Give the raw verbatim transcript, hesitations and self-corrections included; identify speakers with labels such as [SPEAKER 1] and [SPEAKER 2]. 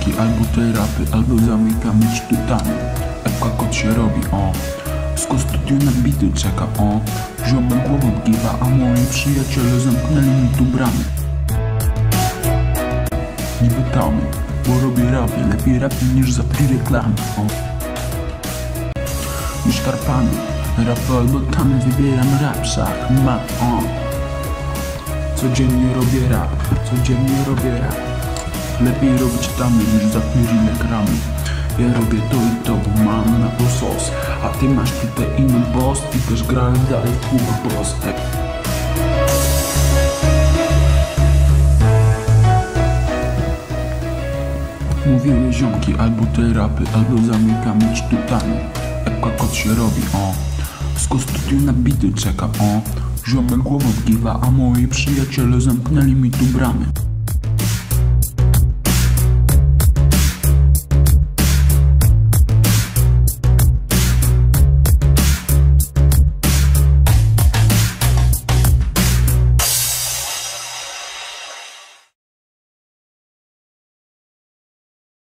[SPEAKER 1] ziomki, albo te rapy, albo zamykamy sztutami. Epka kot się robi, o. Sko studiu na bity czeka, o. Ziomek głową kiwa, a moi przyjaciele zamknęli mi tu bramy. Niby tamy, bo robię rapy, lepiej rapy niż za free reklamy, o. Niż tarpany, rapy albo tamy, wybieram rap, szach, mat, o. Codziennie robię rap, codziennie robię rap. Lepiej robić tamy niż za free reklamy. Ja robię to i to, bo mam na to sos. A ty masz tutaj inny post i też grałem dalej w kółko proste. Mówiły ziomki, albo te rapy, albo zamykamy sztutami. Epka kot się robi, o. Sko studiu na bity czeka, o. Ziomek głową kiwa, a moi przyjaciele zamknęli mi tu bramy.